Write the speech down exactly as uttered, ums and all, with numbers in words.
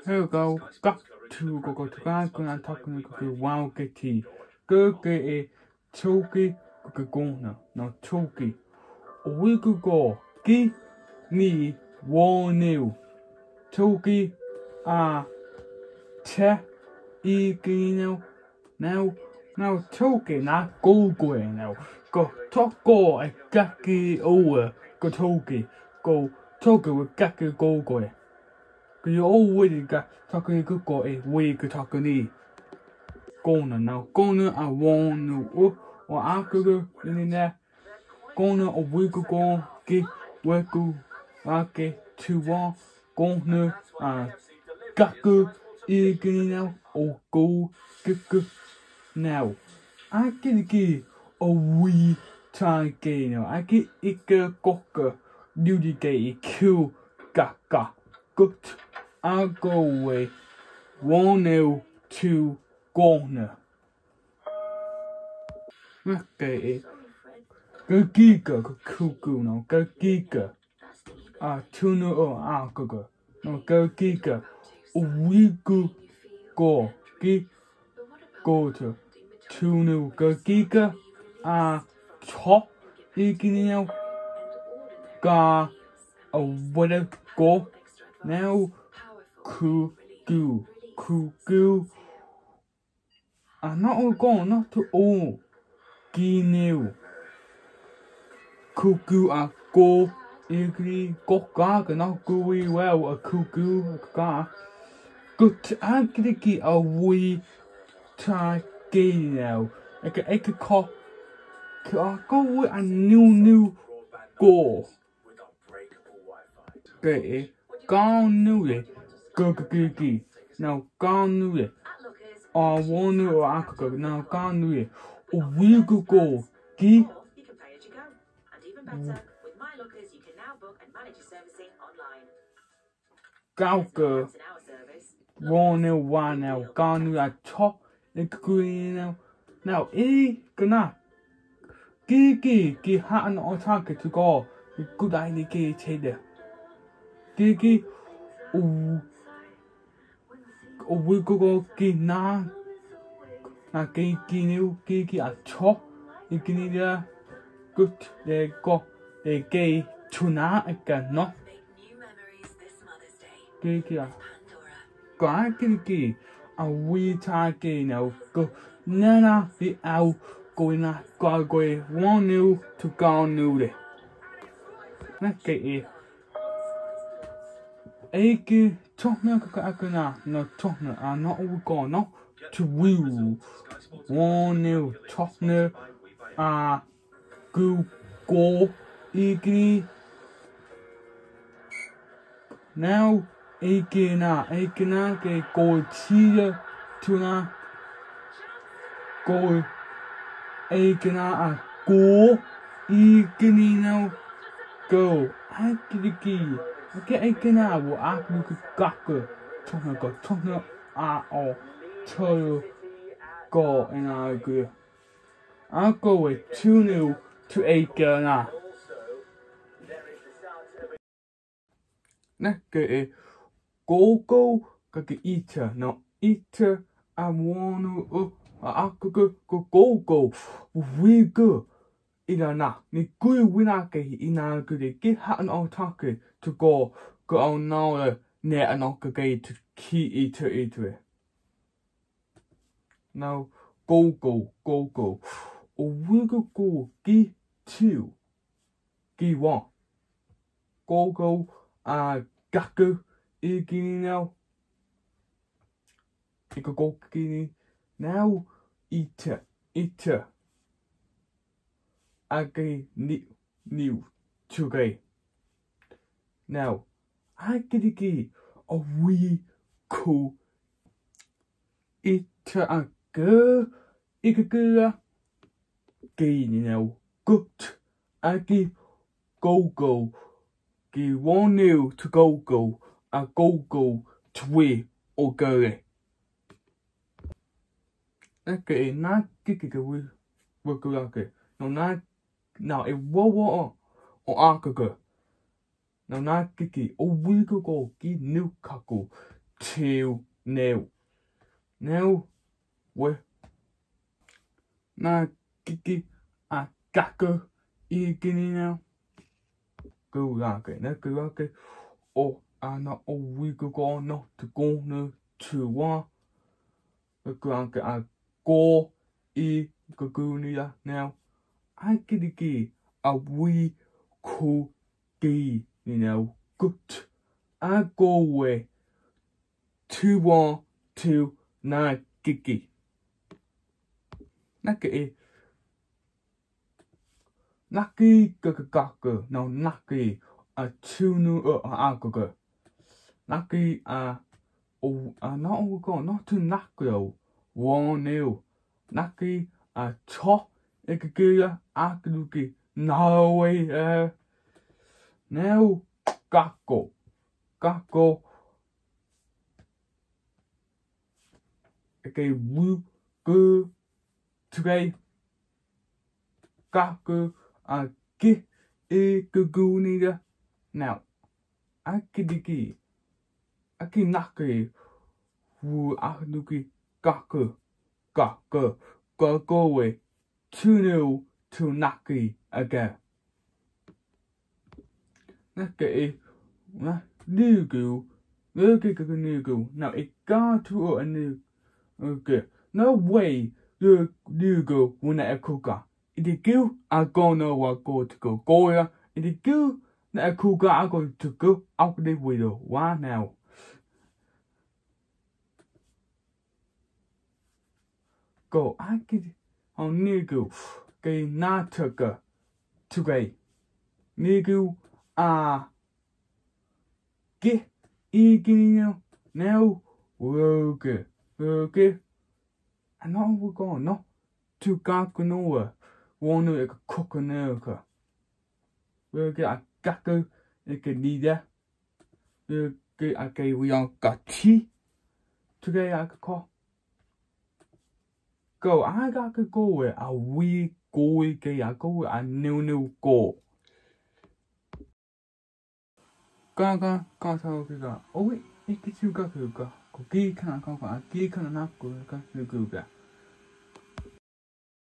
Here we go. Got to go go to guy gonna talk to go wow get tea. Go get a choky go go no choky. We could go. Give me one new. Choky ah che e now now now choky not go go now. Go talk go a gaki over go choky go choky with gaki go go. You already got talking good go a way good talking. Gonna now, gonna I want no or I could go in there. Gonna a week ago, get work go, I get to one. Gonna uh, got go, again now, or go, get go now. I get get a wee time game now. I get it go go, duty gay, kill, gaga, good. I'll go away. One nil to corner. Okay. Go giga, go cuckoo, no, go giga. Ah, two no, oh, ah, go go. No, go giga. We go go. Gi go to two no, go giga. Ah, chop. Iggy now. Ga. Oh, what a go. Now. Cuckoo, cuckoo. I'm not all gone, not to all. Guinea. Cuckoo, I go. Iggy, go gaga, not gooey well. A cuckoo, a ga. Good, I get a wee tie gay now. I can, I can call. I go with a new, new go. Okay, gone new. Go go go go. Now gone new it. I want to I could go. Now gone new it. We go go. Gi. You can pay as you go. And even better, with My Lookers, you can now book and manage your servicing online. Go go. One new one now. Gone new. I chop. It green now. Now e gonna. Gi gi gi hat and on target to go. Good idea. Gi take Gi gi. Ooh. We go go get na na get new get get a chop. You can either good they go they get to na again no. Get get a go I get get a wee target now go na na the out going na go go one new to go new there. Let's get it. Eke tokna kakana no tokna are not all gone no to woo one new tokna ah go go eke now eke na eke na ke go chia tuna go eke na a go eke now go akiki. Okay, I can have what I could gacker. Tona go, tona ah or two go, and I agree. I'll go with two nil to eight girl now. Let's get it. Go go, go get eater. No eater. I wanna uh, I could go go go go. We go. Ina na ni gui wina ke ina good get hat and all talking to go go on now ne and all to key it to it. Now go go go go. Oh we go go gi two gi one. Go go uh gaku igini now. You go go gini now eater eater. I get new, new, today. Now, I get a a wee cool. It a girl, it a girl. Gay now, good. I get go go. Give one new to go go. A go go to we or go. Okay, not get a wee. We'll go like no, not. Now, if what what or Akaga. Now, not Kiki, or we go go, give new kaku. two nil. Now we na kiki a kaku igini now. Go like na go like o ana o we go go no to go no to one. Go like a go e go go now. I get a we cool gay, you know, good. I go away two one two nine gigi. Naki Naki gagaga, no Naki a two new agaga. Naki a oh, a not all gone, not to Nakio, one new. Naki a chop. Ikaguya Akaluki. No way. Uh, now, Gakko. Gakko. Okay, woo, go, today. Gakko, a gi, ikagunida. Now, Akidiki. Akinaki. Woo, Akaluki. Gakko. Gakko. Gakko away. two nil to Naki again. Naki, Nugu, Nugu, Nugu. Now it got to a new. Okay, no way. The Nugu when I cook. If you go, I go no what go to go. Goya, if you go, I cook, I go to go out the window. Why now? Go, I get. On Nigu, gay Nataka, today. Nigu, ah, get eating now, okay, okay. And now we're going, no, to Gakunoa, one of a coconuca. We'll get a gaku, a leader. We'll get a gay we all got tea. Today I could call. Go, I got to go with a wee go gay. I go with a new new go. Gaga, gaga, gaga. Oh, wait, it's you got to go. Go, gay can I go? A gay can I not go? Got to go.